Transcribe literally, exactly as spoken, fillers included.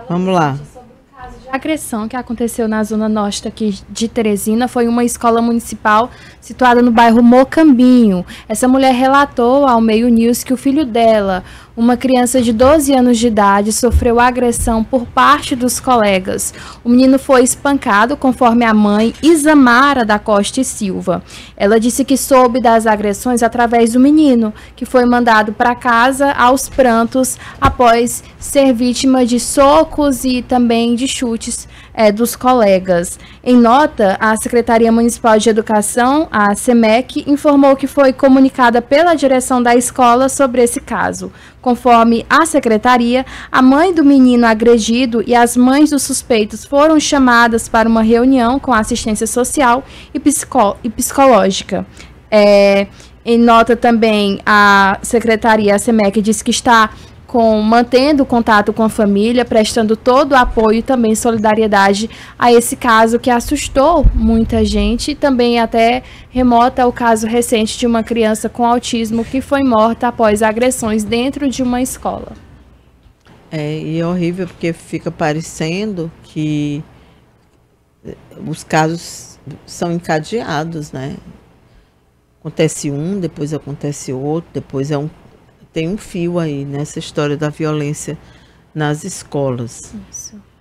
Vamos lá. A agressão que aconteceu na zona norte aqui de Teresina foi uma escola municipal situada no bairro Mocambinho. Essa mulher relatou ao Meio News que o filho dela, uma criança de doze anos de idade, sofreu agressão por parte dos colegas. O menino foi espancado, conforme a mãe, Isamara da Costa e Silva. Ela disse que soube das agressões através do menino, que foi mandado para casa aos prantos após ser vítima de socos e também de chutes é, dos colegas. Em nota, a Secretaria Municipal de Educação, a SEMEC, informou que foi comunicada pela direção da escola sobre esse caso. Conforme a secretaria, a mãe do menino agredido e as mães dos suspeitos foram chamadas para uma reunião com assistência social e, psicó e psicológica. É, em nota também, a secretaria, a SEMEC, disse que está com, mantendo contato com a família, prestando todo o apoio e também solidariedade a esse caso que assustou muita gente e também até remota ao caso recente de uma criança com autismo que foi morta após agressões dentro de uma escola. É, e é horrível porque fica parecendo que os casos são encadeados, né? Acontece um, depois acontece outro, depois é um tem um fio aí nessa história da violência nas escolas. Isso.